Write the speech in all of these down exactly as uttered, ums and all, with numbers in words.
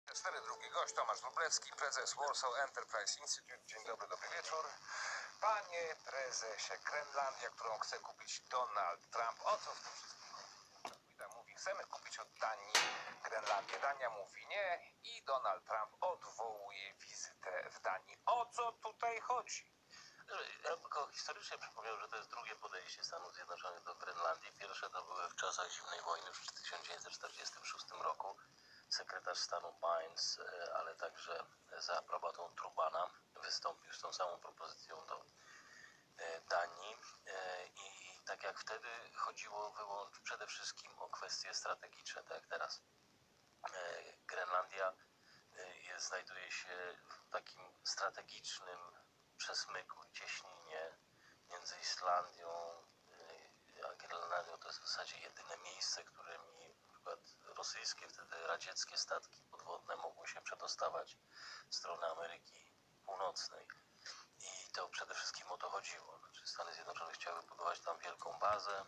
cztery, drugi gość, Tomasz Wróblewski, prezes Warsaw Enterprise Institute. Dzień dobry, dobry wieczór. Panie prezesie, Grenlandia, którą chce kupić Donald Trump, o co w tym wszystkim chodzi? Wida mówi, chcemy kupić od Danii Grenlandię. Dania mówi nie i Donald Trump odwołuje wizytę w Danii. O co tutaj chodzi? Ja bym tylko historycznie przypomniał, że to jest drugie podejście Stanów Zjednoczonych do Grenlandii. Pierwsze to były w czasach zimnej wojny w tysiąc dziewięćset czterdziestym szóstym roku. Sekretarz stanu Bynes, ale także za aprobatą Trubana wystąpił z tą samą propozycją do Danii i tak jak wtedy chodziło wyłącznie przede wszystkim o kwestie strategiczne, tak jak teraz. Grenlandia jest, znajduje się w takim strategicznym przesmyku i cieśninie między Islandią a Grenlandią. To jest w zasadzie jedyne miejsce, którymi na przykład rosyjskie, wtedy radzieckie statki podwodne mogły się przedostawać w stronę Ameryki Północnej. I to przede wszystkim o to chodziło. Znaczy Stany Zjednoczone chciały budować tam wielką bazę,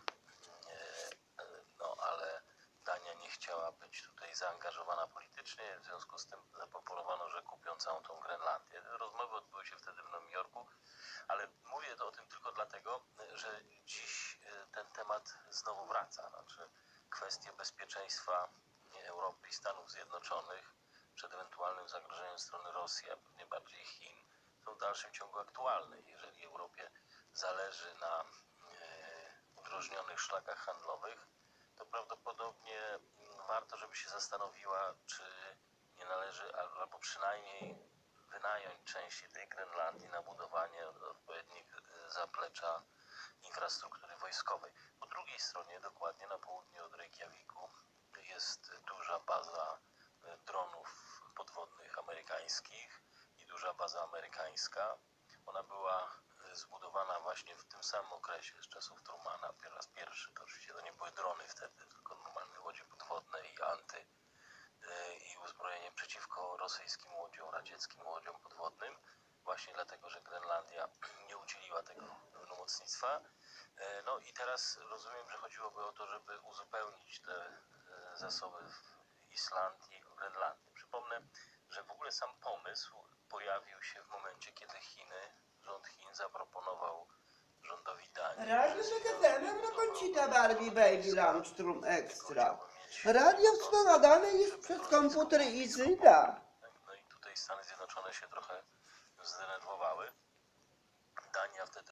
no ale Dania nie chciała być tutaj zaangażowana politycznie, w związku z tym zaproponowano, że kupią całą tą Grenlandię. Rozmowy odbyły się wtedy w Nowym Jorku, ale mówię to o tym tylko dlatego, że dziś ten temat znowu wraca. Znaczy kwestie bezpieczeństwa Europy i Stanów Zjednoczonych przed ewentualnym zagrożeniem strony Rosji, a pewnie bardziej Chin, są w dalszym ciągu aktualne. Jeżeli Europie zależy na udrożnionych szlakach handlowych, to prawdopodobnie warto, żeby się zastanowiła, czy nie należy albo przynajmniej wynająć części tej Grenlandii na budowanie odpowiednich zaplecza infrastruktury wojskowej. Po drugiej stronie, dokładnie na południe od Reykjaviku, jest duża baza dronów podwodnych amerykańskich i duża baza amerykańska. Ona była zbudowana właśnie w tym samym okresie, z czasów Trumana, po raz pierwszy. To oczywiście to nie były drony wtedy, tylko normalne łodzie podwodne i anty i uzbrojenie przeciwko rosyjskim łodziom, radzieckim łodziom podwodnym, właśnie dlatego, że Grenlandia nie udzieliła tego pełnomocnictwa. No i teraz rozumiem, że chodziłoby o to, żeby uzupełnić te zasoby w Islandii o Grenlandię. Przypomnę, że w ogóle sam pomysł pojawił się w momencie, kiedy Chiny, rząd Chin zaproponował rządowi Danii. Radio Magazynem Rakoncita Barbie Baby Landstrom Extra. Radio wspomagane jest przez komputer Izyda. No i tutaj Stany Zjednoczone się trochę zdenerwowały. Dania wtedy